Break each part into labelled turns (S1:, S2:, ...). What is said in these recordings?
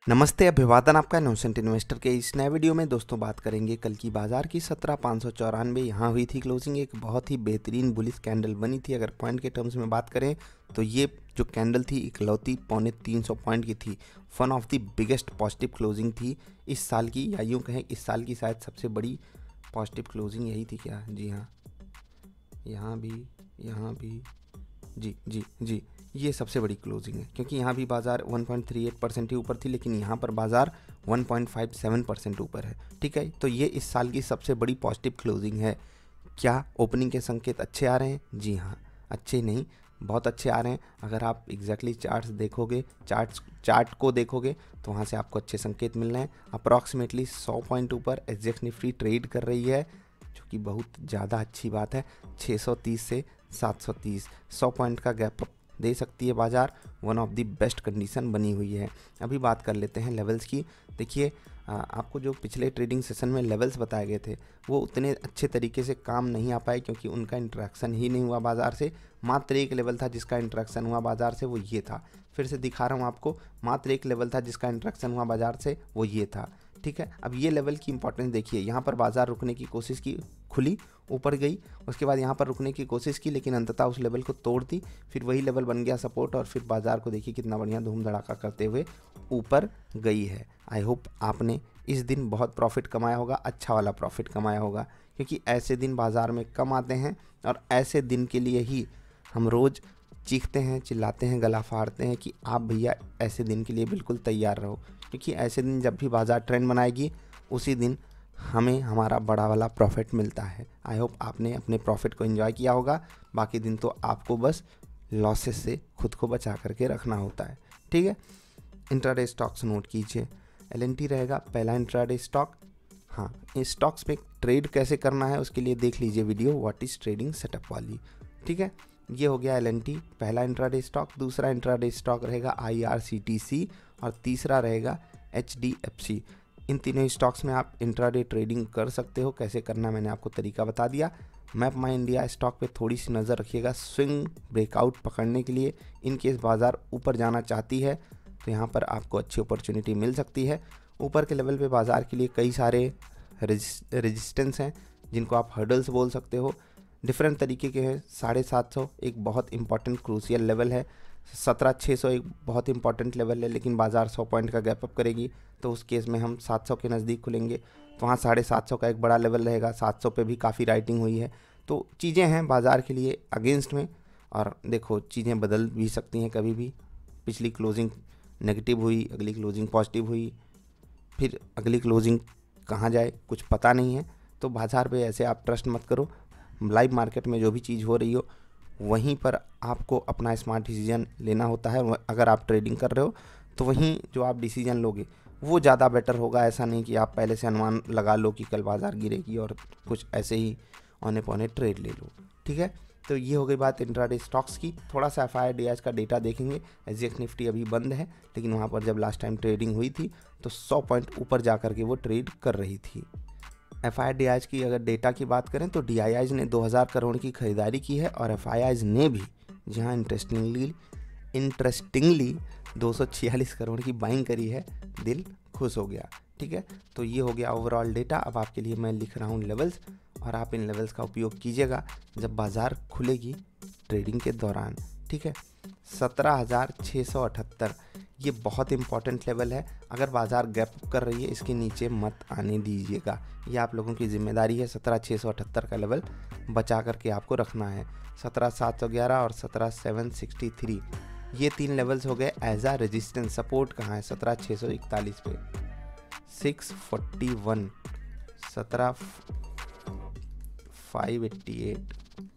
S1: नमस्ते, अभिवादन आपका इनोसेंट इन्वेस्टर के इस नए वीडियो में दोस्तों बात करेंगे कल की बाजार की 17,594 यहाँ हुई थी क्लोजिंग। एक बहुत ही बेहतरीन बुलिश कैंडल बनी थी। अगर पॉइंट के टर्म्स में बात करें तो ये जो कैंडल थी इकलौती 350 पॉइंट की थी। One of the biggest positive closing थी इस साल की, या यूँ कहें इस साल की शायद सबसे बड़ी पॉजिटिव क्लोजिंग यही थी क्या? जी हाँ, यहाँ भी जी ये सबसे बड़ी क्लोजिंग है, क्योंकि यहाँ भी बाज़ार 1.38% ही ऊपर थी, लेकिन यहाँ पर बाज़ार 1.57% ऊपर है। ठीक है, तो ये इस साल की सबसे बड़ी पॉजिटिव क्लोजिंग है। क्या ओपनिंग के संकेत अच्छे आ रहे हैं? जी हाँ, अच्छे नहीं, बहुत अच्छे आ रहे हैं। अगर आप एग्जैक्टली चार्ट्स देखोगे, चार्ट को देखोगे तो वहाँ से आपको अच्छे संकेत मिल रहे हैं। अप्रॉक्सीमेटली 100 पॉइंट ऊपर एसजीएक्स निफ्टी ट्रेड कर रही है, जो कि बहुत ज़्यादा अच्छी बात है। 630 से 730 100 पॉइंट का गैप अप दे सकती है बाज़ार। One of the best condition बनी हुई है। अभी बात कर लेते हैं लेवल्स की। देखिए, आपको जो पिछले ट्रेडिंग सेशन में लेवल्स बताए गए थे वो उतने अच्छे तरीके से काम नहीं आ पाए, क्योंकि उनका इंटरेक्शन ही नहीं हुआ बाज़ार से। मात्र एक लेवल था जिसका इंटरेक्शन हुआ बाज़ार से, वो ये था। फिर से दिखा रहा हूँ आपको, मात्र एक लेवल था जिसका इंटरेक्शन हुआ बाज़ार से, वो ये था। ठीक है, अब ये लेवल की इंपॉर्टेंस देखिए। यहाँ पर बाज़ार रुकने की कोशिश की, खुली, ऊपर गई, उसके बाद यहाँ पर रुकने की कोशिश की, लेकिन अंततः उस लेवल को तोड़ दी। फिर वही लेवल बन गया सपोर्ट, और फिर बाज़ार को देखिए कितना बढ़िया धूम धड़ाका करते हुए ऊपर गई है। आई होप आपने इस दिन बहुत प्रॉफिट कमाया होगा, अच्छा वाला प्रॉफिट कमाया होगा, क्योंकि ऐसे दिन बाज़ार में कम आते हैं, और ऐसे दिन के लिए ही हम रोज़ चीखते हैं, चिल्लाते हैं, गला फाड़ते हैं कि आप भैया ऐसे दिन के लिए बिल्कुल तैयार रहो, क्योंकि ऐसे दिन जब भी बाज़ार ट्रेंड बनाएगी उसी दिन हमें हमारा बड़ा वाला प्रॉफिट मिलता है। आई होप आपने अपने प्रॉफिट को एंजॉय किया होगा। बाकी दिन तो आपको बस लॉसेस से खुद को बचा करके रखना होता है। ठीक है, इंट्राडे स्टॉक्स नोट कीजिए। एलएनटी रहेगा पहला इंट्राडे स्टॉक। हाँ, इस स्टॉक्स में ट्रेड कैसे करना है उसके लिए देख लीजिए video what is trading setup वाली। ठीक है, ये हो गया एलएनटी पहला इंट्राडे स्टॉक। दूसरा इंट्राडे स्टॉक रहेगा आईआरसीटीसी, और तीसरा रहेगा एचडीएफसी। इन तीनों स्टॉक्स में आप इंट्राडे ट्रेडिंग कर सकते हो। कैसे करना मैंने आपको तरीका बता दिया। मैप माई इंडिया स्टॉक पे थोड़ी सी नज़र रखिएगा स्विंग ब्रेकआउट पकड़ने के लिए। इन केस बाज़ार ऊपर जाना चाहती है तो यहाँ पर आपको अच्छी अपॉर्चुनिटी मिल सकती है। ऊपर के लेवल पे बाज़ार के लिए कई सारे रेजिस्टेंस हैं, जिनको आप हर्डल्स बोल सकते हो। डिफरेंट तरीके के हैं। 750 एक बहुत इंपॉर्टेंट क्रूशियल लेवल है। 17,600 एक बहुत इंपॉर्टेंट लेवल है, लेकिन बाज़ार 100 पॉइंट का गैप अप करेगी तो उस केस में हम 700 के नज़दीक खुलेंगे, तो वहाँ 750 का एक बड़ा लेवल रहेगा। 700 पे भी काफ़ी राइटिंग हुई है, तो चीज़ें हैं बाज़ार के लिए अगेंस्ट में। और देखो, चीज़ें बदल भी सकती हैं कभी भी। पिछली क्लोजिंग नेगेटिव हुई, अगली क्लोजिंग पॉजिटिव हुई, फिर अगली क्लोजिंग कहाँ जाए कुछ पता नहीं है। तो बाज़ार पे ऐसे आप ट्रस्ट मत करो। लाइव मार्केट में जो भी चीज़ हो रही हो वहीं पर आपको अपना स्मार्ट डिसीजन लेना होता है। अगर आप ट्रेडिंग कर रहे हो तो वहीं जो आप डिसीजन लोगे वो ज़्यादा बेटर होगा। ऐसा नहीं कि आप पहले से अनुमान लगा लो कि कल बाज़ार गिरेगी और कुछ ऐसे ही औने पौने ट्रेड ले लो। ठीक है, तो ये हो गई बात इंट्राडे स्टॉक्स की। थोड़ा सा एफआईआईडीआईज का डेटा देखेंगे। एसजीएक्स निफ्टी अभी बंद है, लेकिन वहाँ पर जब लास्ट टाइम ट्रेडिंग हुई थी तो 100 पॉइंट ऊपर जा कर के वो ट्रेड कर रही थी। एफआईआईज की अगर डेटा की बात करें तो डीआईआईज ने 2000 करोड़ की खरीदारी की है, और एफआईआईज ने भी, जहां इंटरेस्टिंगली 246 करोड़ की बाइंग करी है। दिल खुश हो गया। ठीक है, तो ये हो गया ओवरऑल डेटा। अब आपके लिए मैं लिख रहा हूँ लेवल्स, और आप इन लेवल्स का उपयोग कीजिएगा जब बाज़ार खुलेगी ट्रेडिंग के दौरान। ठीक है, 17,678 ये बहुत इंपॉर्टेंट लेवल है। अगर बाज़ार गैप कर रही है इसके नीचे मत आने दीजिएगा, ये आप लोगों की जिम्मेदारी है। 17,678 का लेवल बचा करके आपको रखना है। 17,711 और 17,763 ये तीन लेवल्स हो गए एज आ रेजिस्टेंस। सपोर्ट कहाँ है? 17,641 पे, 641, 17,588,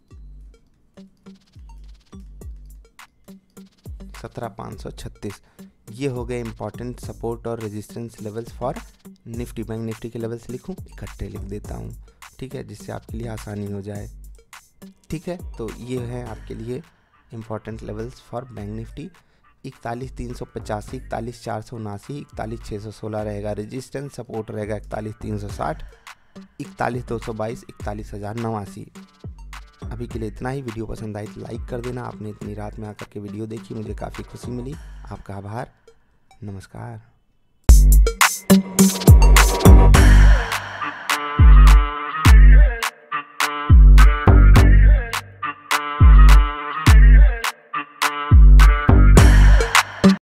S1: 17,536 ये हो गए इंपॉर्टेंट सपोर्ट और resistance levels for Nifty. Bank Nifty के लेवल्स लिखूं, इकट्ठे लिख देता हूं। ठीक है, जिससे आपके लिए आसानी हो जाए। ठीक है, तो ये है आपके लिए important levels for bank Nifty. 41,385, 41,479, 41,616 रहेगा रेजिस्टेंस। सपोर्ट रहेगा 41,360, 41,222, 41,089। अभी के लिए इतना ही। वीडियो पसंद आई तो लाइक कर देना। आपने इतनी रात में आकर के वीडियो देखी, मुझे काफ़ी खुशी मिली। आपका आभार। नमस्कार। है।